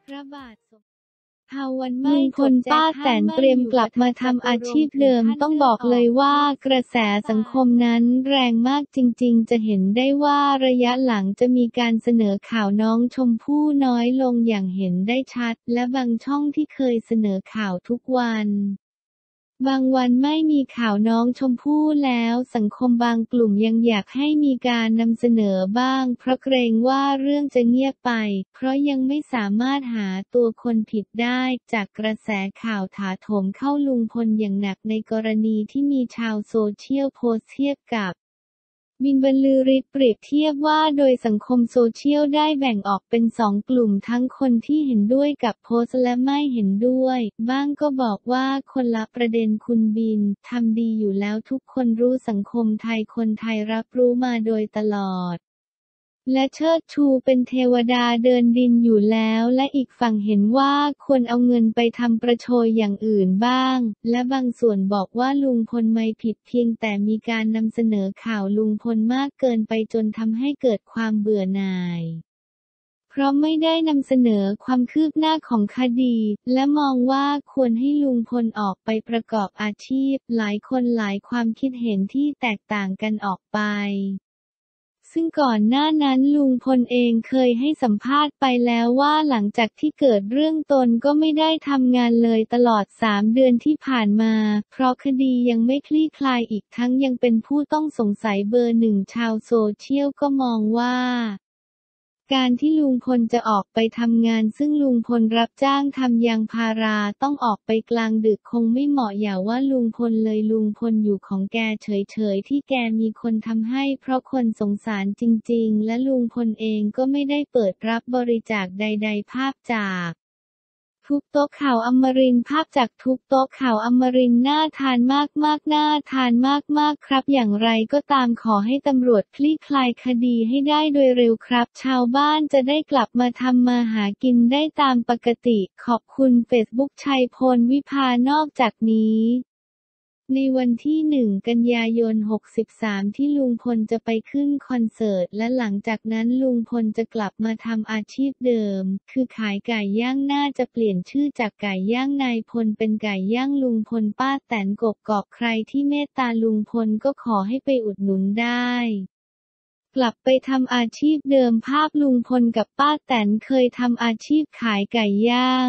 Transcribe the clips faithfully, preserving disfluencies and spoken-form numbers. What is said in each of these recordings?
พระบาทสมภาวันไม่ลุงพลป้าแตนเตรียมกลับมาทำอาชีพเดิมต้องบอกเลยว่ากระแสสังคมนั้นแรงมากจริงๆจะเห็นได้ว่าระยะหลังจะมีการเสนอข่าวน้องชมพู่น้อยลงอย่างเห็นได้ชัดและบางช่องที่เคยเสนอข่าวทุกวันบางวันไม่มีข่าวน้องชมพู่แล้วสังคมบางกลุ่มยังอยากให้มีการนำเสนอบ้างเพราะเกรงว่าเรื่องจะเงียบไปเพราะยังไม่สามารถหาตัวคนผิดได้จากกระแสข่าวถาโถมเข้าลุงพลอย่างหนักในกรณีที่มีชาวโซเชียลโพสต์เทียบกับบินบรรลือฤทธิ์เปรียบเทียบว่าโดยสังคมโซเชียลได้แบ่งออกเป็นสองกลุ่มทั้งคนที่เห็นด้วยกับโพสต์และไม่เห็นด้วยบ้างก็บอกว่าคนละประเด็นคุณบินทำดีอยู่แล้วทุกคนรู้สังคมไทยคนไทยรับรู้มาโดยตลอดและเชิดชูเป็นเทวดาเดินดินอยู่แล้วและอีกฝั่งเห็นว่าควรเอาเงินไปทำประโชยอย่างอื่นบ้างและบางส่วนบอกว่าลุงพลไม่ผิดเพียงแต่มีการนำเสนอข่าวลุงพลมากเกินไปจนทำให้เกิดความเบื่อหน่ายเพราะไม่ได้นำเสนอความคืบหน้าของคดีและมองว่าควรให้ลุงพลออกไปประกอบอาชีพหลายคนหลายความคิดเห็นที่แตกต่างกันออกไปซึ่งก่อนหน้านั้นลุงพลเองเคยให้สัมภาษณ์ไปแล้วว่าหลังจากที่เกิดเรื่องตนก็ไม่ได้ทำงานเลยตลอดสามเดือนที่ผ่านมาเพราะคดียังไม่คลี่คลายอีกทั้งยังเป็นผู้ต้องสงสัยเบอร์หนึ่งชาวโซเชียลก็มองว่าการที่ลุงพลจะออกไปทำงานซึ่งลุงพลรับจ้างทำยางพาราต้องออกไปกลางดึกคงไม่เหมาะอย่าว่าลุงพลเลยลุงพลอยู่ของแกเฉยๆที่แกมีคนทำให้เพราะคนสงสารจริงๆและลุงพลเองก็ไม่ได้เปิดรับบริจาคใดๆภาพจากทุบโต๊ะข่าวอมรินทร์ภาพจากทุบโต๊ะข่าวอมรินทร์น่าทานมากๆน่าทานมากๆครับอย่างไรก็ตามขอให้ตำรวจคลี่คลายคดีให้ได้โดยเร็วครับชาวบ้านจะได้กลับมาทำมาหากินได้ตามปกติขอบคุณเฟซบุ๊กชัยพลวิภานอกจากนี้ในวันที่หนึ่งกันยายนหกสิบสามที่ลุงพลจะไปขึ้นคอนเสิร์ตและหลังจากนั้นลุงพลจะกลับมาทำอาชีพเดิมคือขายไก่ย่างน่าจะเปลี่ยนชื่อจากไก่ย่างนายพลเป็นไก่ย่างลุงพลป้าแตนกกอกใครที่เมตตาลุงพลก็ขอให้ไปอุดหนุนได้กลับไปทำอาชีพเดิมภาพลุงพลกับป้าแตนเคยทำอาชีพขายไก่ย่าง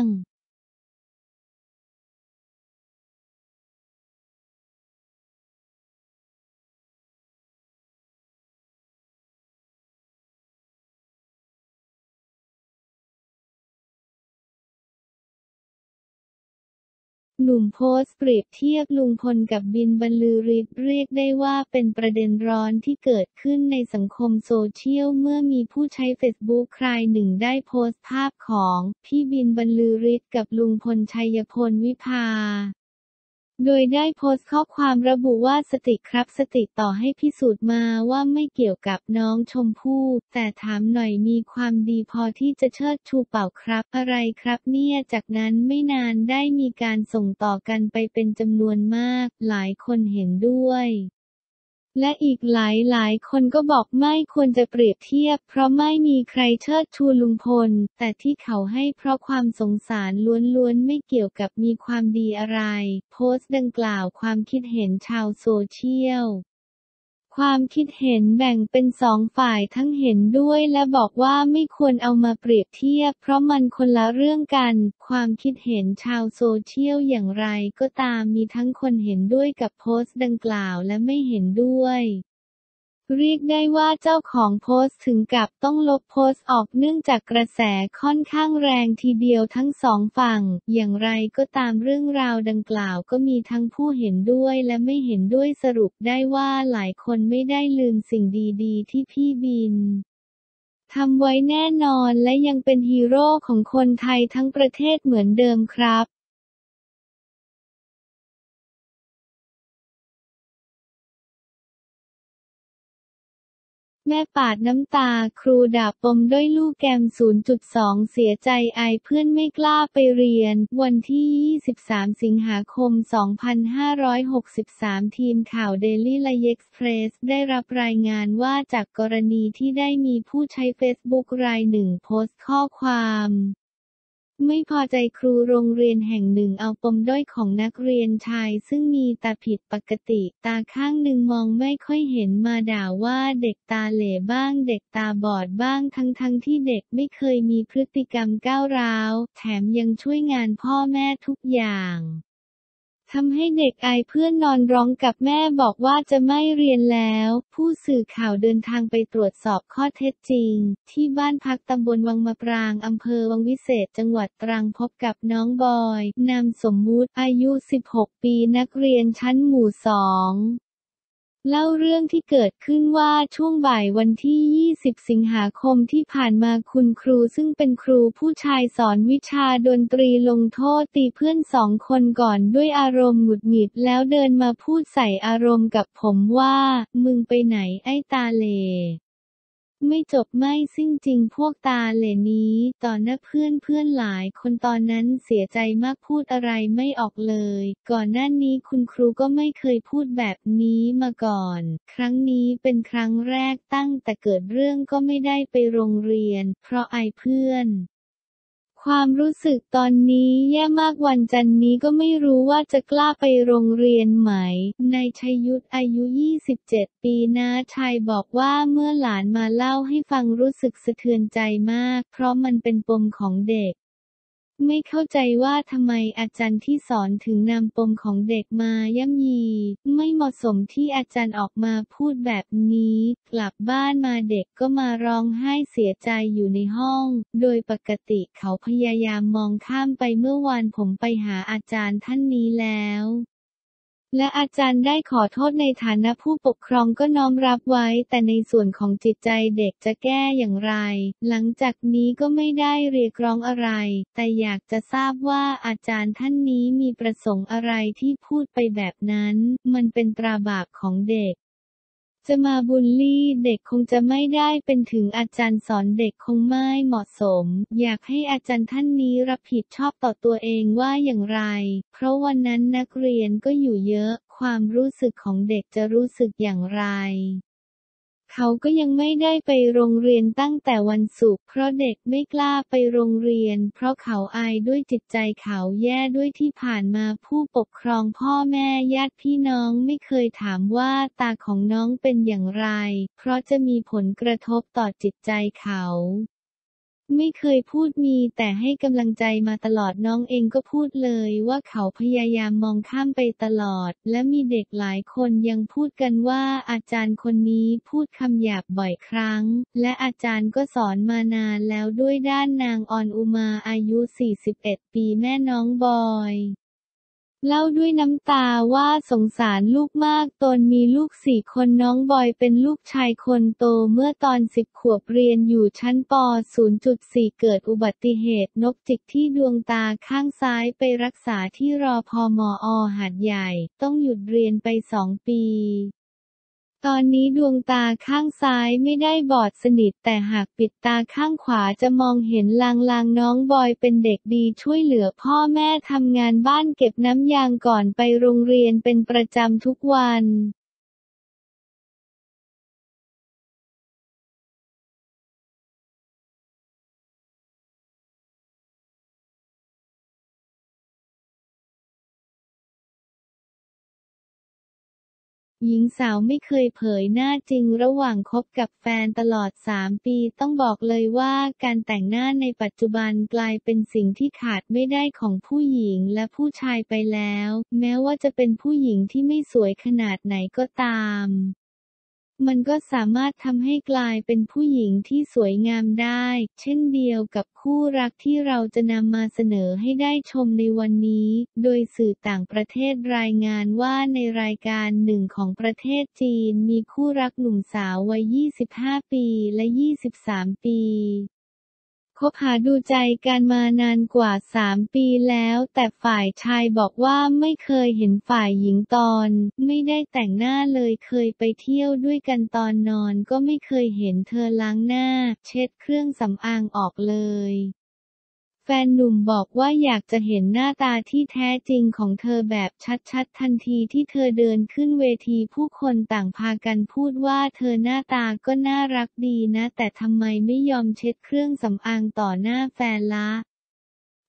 หนุ่มโพสต์เปรียบเทียบลุงพลกับบินบรรลือฤทธิ์เรียกได้ว่าเป็นประเด็นร้อนที่เกิดขึ้นในสังคมโซเชียลเมื่อมีผู้ใช้เฟซบุ๊กรายหนึ่งได้โพสต์ภาพของพี่บินบรรลือฤทธิ์กับลุงพลชัยพลวิภาโดยได้โพสต์ข้อความระบุว่าสติครับสติต่อให้พิสูจน์มาว่าไม่เกี่ยวกับน้องชมพู่แต่ถามหน่อยมีความดีพอที่จะเชิดชูเปล่าครับอะไรครับเนี่ยจากนั้นไม่นานได้มีการส่งต่อกันไปเป็นจำนวนมากหลายคนเห็นด้วยและอีกหลายหลายคนก็บอกไม่ควรจะเปรียบเทียบเพราะไม่มีใครเชิดชูลุงพลแต่ที่เขาให้เพราะความสงสารล้วนๆไม่เกี่ยวกับมีความดีอะไรโพสต์ดังกล่าวความคิดเห็นชาวโซเชียลความคิดเห็นแบ่งเป็นสองฝ่ายทั้งเห็นด้วยและบอกว่าไม่ควรเอามาเปรียบเทียบเพราะมันคนละเรื่องกันความคิดเห็นชาวโซเชียลอย่างไรก็ตามมีทั้งคนเห็นด้วยกับโพสต์ดังกล่าวและไม่เห็นด้วยเรียกได้ว่าเจ้าของโพสต์ถึงกับต้องลบโพสต์ออกเนื่องจากกระแสค่อนข้างแรงทีเดียวทั้งสองฝั่งอย่างไรก็ตามเรื่องราวดังกล่าวก็มีทั้งผู้เห็นด้วยและไม่เห็นด้วยสรุปได้ว่าหลายคนไม่ได้ลืมสิ่งดีๆที่พี่บินทำไว้แน่นอนและยังเป็นฮีโร่ของคนไทยทั้งประเทศเหมือนเดิมครับแม่ปาดน้ำตาครูด่าปมด้อยลูกแกม ศูนย์จุดสอง เสียใจอายเพื่อนไม่กล้าไปเรียนวันที่ยี่สิบสามสิงหาคมสองพันห้าร้อยหกสิบสามทีมข่าวเดลี่ไลฟ์เอ็กซ์เพรสได้รับรายงานว่าจากกรณีที่ได้มีผู้ใช้เฟซบุ๊กรายหนึ่งโพสต์ข้อความไม่พอใจครูโรงเรียนแห่งหนึ่งเอาปมด้อยของนักเรียนชายซึ่งมีตาผิดปกติตาข้างหนึ่งมองไม่ค่อยเห็นมาด่าว่าเด็กตาเหล่บ้างเด็กตาบอดบ้างทั้งๆที่เด็กไม่เคยมีพฤติกรรมก้าวร้าวแถมยังช่วยงานพ่อแม่ทุกอย่างทำให้เด็กอายเพื่อนนอนร้องกับแม่บอกว่าจะไม่เรียนแล้วผู้สื่อข่าวเดินทางไปตรวจสอบข้อเท็จจริงที่บ้านพักตำบลวังมะปรางอำเภอวังวิเศษจังหวัดตรังพบกับน้องบอยนามสมมุติอายุสิบหกปีนักเรียนชั้นหมู่สองเล่าเรื่องที่เกิดขึ้นว่าช่วงบ่ายวันที่ยี่สิบสิงหาคมที่ผ่านมาคุณครูซึ่งเป็นครูผู้ชายสอนวิชาดนตรีลงโทษตีเพื่อนสองคนก่อนด้วยอารมณ์หงุดหงิดแล้วเดินมาพูดใส่อารมณ์กับผมว่ามึงไปไหนไอ้ตาเหล่ไม่จบไม่สิ้นจริงพวกตาเหล่นี้ต่อหน้าเพื่อนเพื่อนหลายคนตอนนั้นเสียใจมากพูดอะไรไม่ออกเลยก่อนหน้านี้คุณครูก็ไม่เคยพูดแบบนี้มาก่อนครั้งนี้เป็นครั้งแรกตั้งแต่เกิดเรื่องก็ไม่ได้ไปโรงเรียนเพราะอายเพื่อนความรู้สึกตอนนี้แย่มากวันจันทร์นี้ก็ไม่รู้ว่าจะกล้าไปโรงเรียนไหมนายชัยยุทธอายุยี่สิบเจ็ดปีน้าชายบอกว่าเมื่อหลานมาเล่าให้ฟังรู้สึกสะเทือนใจมากเพราะมันเป็นปมของเด็กไม่เข้าใจว่าทำไมอาจารย์ที่สอนถึงนำปมของเด็กมาย่ำยีไม่เหมาะสมที่อาจารย์ออกมาพูดแบบนี้กลับบ้านมาเด็กก็มาร้องไห้เสียใจอยู่ในห้องโดยปกติเขาพยายามมองข้ามไปเมื่อวานผมไปหาอาจารย์ท่านนี้แล้วและอาจารย์ได้ขอโทษในฐานะผู้ปกครองก็น้อมรับไว้แต่ในส่วนของจิตใจเด็กจะแก้อย่างไรหลังจากนี้ก็ไม่ได้เรียกร้องอะไรแต่อยากจะทราบว่าอาจารย์ท่านนี้มีประสงค์อะไรที่พูดไปแบบนั้นมันเป็นตราบาปของเด็กจะมาบูลลี่เด็กคงจะไม่ได้เป็นถึงอาจารย์สอนเด็กคงไม่เหมาะสมอยากให้อาจารย์ท่านนี้รับผิดชอบต่อตัวเองว่าอย่างไรเพราะวันนั้นนักเรียนก็อยู่เยอะความรู้สึกของเด็กจะรู้สึกอย่างไรเขาก็ยังไม่ได้ไปโรงเรียนตั้งแต่วันศุกร์เพราะเด็กไม่กล้าไปโรงเรียนเพราะเขาอายด้วยจิตใจเขาแย่ด้วยที่ผ่านมาผู้ปกครองพ่อแม่ญาติพี่น้องไม่เคยถามว่าตาของน้องเป็นอย่างไรเพราะจะมีผลกระทบต่อจิตใจเขาไม่เคยพูดมีแต่ให้กำลังใจมาตลอดน้องเองก็พูดเลยว่าเขาพยายามมองข้ามไปตลอดและมีเด็กหลายคนยังพูดกันว่าอาจารย์คนนี้พูดคำหยาบบ่อยครั้งและอาจารย์ก็สอนมานานแล้วด้วยด้านนางออนอุมาอายุสี่สิบเอ็ดปีแม่น้องบอยเล่าด้วยน้ำตาว่าสงสารลูกมากตนมีลูกสี่คนน้องบอยเป็นลูกชายคนโตเมื่อตอนสิบขวบเรียนอยู่ชั้นป ศูนย์จุดสี่ เกิดอุบัติเหตุนกจิกที่ดวงตาข้างซ้ายไปรักษาที่รพมอ.หาดใหญ่ต้องหยุดเรียนไปสองปีตอนนี้ดวงตาข้างซ้ายไม่ได้บอดสนิทแต่หากปิดตาข้างขวาจะมองเห็นลางๆน้องบอยเป็นเด็กดีช่วยเหลือพ่อแม่ทำงานบ้านเก็บน้ำยางก่อนไปโรงเรียนเป็นประจำทุกวันหญิงสาวไม่เคยเผยหน้าจริงระหว่างคบกับแฟนตลอดสามปีต้องบอกเลยว่าการแต่งหน้าในปัจจุบันกลายเป็นสิ่งที่ขาดไม่ได้ของผู้หญิงและผู้ชายไปแล้วแม้ว่าจะเป็นผู้หญิงที่ไม่สวยขนาดไหนก็ตามมันก็สามารถทำให้กลายเป็นผู้หญิงที่สวยงามได้เช่นเดียวกับคู่รักที่เราจะนำมาเสนอให้ได้ชมในวันนี้โดยสื่อต่างประเทศรายงานว่าในรายการหนึ่งของประเทศจีนมีคู่รักหนุ่มสาววัยยี่สิบห้าปีและยี่สิบสามปีคบหาดูใจกันมานานกว่าสามปีแล้วแต่ฝ่ายชายบอกว่าไม่เคยเห็นฝ่ายหญิงตอนไม่ได้แต่งหน้าเลยเคยไปเที่ยวด้วยกันตอนนอนก็ไม่เคยเห็นเธอล้างหน้าเช็ดเครื่องสำอางออกเลยแฟนหนุ่มบอกว่าอยากจะเห็นหน้าตาที่แท้จริงของเธอแบบชัดๆทันทีที่เธอเดินขึ้นเวทีผู้คนต่างพากันพูดว่าเธอหน้าตาก็น่ารักดีนะแต่ทำไมไม่ยอมเช็ดเครื่องสำอางต่อหน้าแฟนละ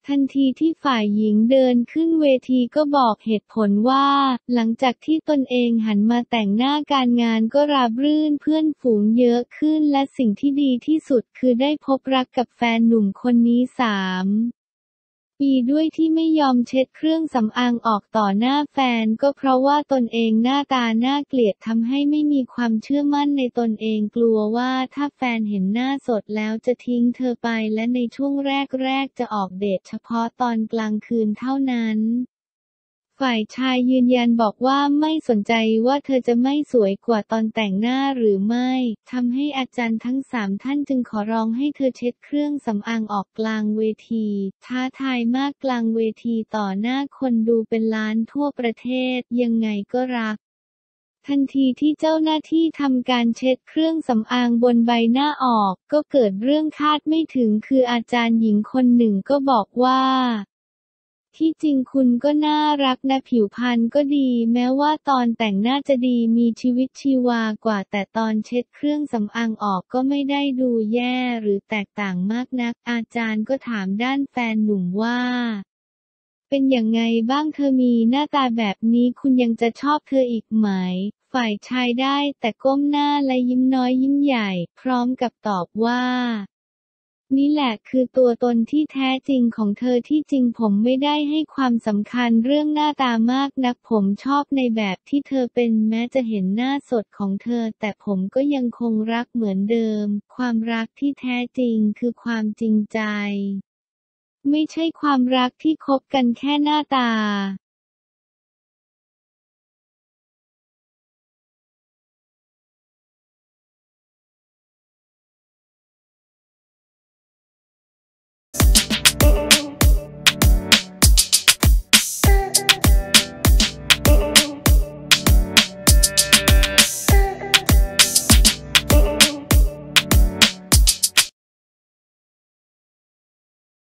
ทันทีที่ฝ่ายหญิงเดินขึ้นเวทีก็บอกเหตุผลว่า หลังจากที่ตนเองหันมาแต่งหน้าการงานก็ราบรื่นเพื่อนฝูงเยอะขึ้นและสิ่งที่ดีที่สุดคือได้พบรักกับแฟนหนุ่มคนนี้สามปีด้วยที่ไม่ยอมเช็ดเครื่องสำอางออกต่อหน้าแฟนก็เพราะว่าตนเองหน้าตาน่าเกลียดทำให้ไม่มีความเชื่อมั่นในตนเองกลัวว่าถ้าแฟนเห็นหน้าสดแล้วจะทิ้งเธอไปและในช่วงแรกๆจะออกเดทเฉพาะตอนกลางคืนเท่านั้นฝ่ายชายยืนยันบอกว่าไม่สนใจว่าเธอจะไม่สวยกว่าตอนแต่งหน้าหรือไม่ทำให้อาจารย์ทั้งสามท่านจึงขอร้องให้เธอเช็ดเครื่องสำอางออกกลางเวทีท้าทายมากกลางเวทีต่อหน้าคนดูเป็นล้านทั่วประเทศยังไงก็รักทันทีที่เจ้าหน้าที่ทำการเช็ดเครื่องสำอางบนใบหน้าออกก็เกิดเรื่องคาดไม่ถึงคืออาจารย์หญิงคนหนึ่งก็บอกว่าที่จริงคุณก็น่ารักนะผิวพรรณก็ดีแม้ว่าตอนแต่งหน้าจะดีมีชีวิตชีวากว่าแต่ตอนเช็ดเครื่องสำอางออกก็ไม่ได้ดูแย่หรือแตกต่างมากนักอาจารย์ก็ถามด้านแฟนหนุ่มว่าเป็นยังไงบ้างเธอมีหน้าตาแบบนี้คุณยังจะชอบเธออีกไหมฝ่ายชายได้แต่ก้มหน้าและยิ้มน้อยยิ้มใหญ่พร้อมกับตอบว่านี่แหละคือตัวตนที่แท้จริงของเธอที่จริงผมไม่ได้ให้ความสำคัญเรื่องหน้าตามากนักผมชอบในแบบที่เธอเป็นแม้จะเห็นหน้าสดของเธอแต่ผมก็ยังคงรักเหมือนเดิมความรักที่แท้จริงคือความจริงใจไม่ใช่ความรักที่คบกันแค่หน้าตา